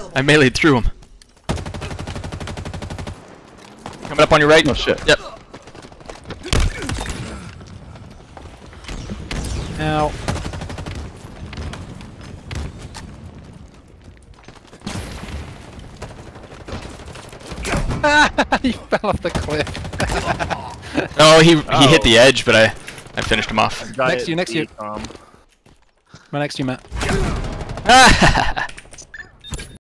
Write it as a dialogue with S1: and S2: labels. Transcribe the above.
S1: I meleeed through him. Coming up on your right.
S2: Oh shit.
S1: Yep.
S3: Ow. He fell off the cliff.
S1: No, he hit the edge, but I finished him off.
S3: Next to you, next to you.
S4: Um,
S3: Right next to you, Matt.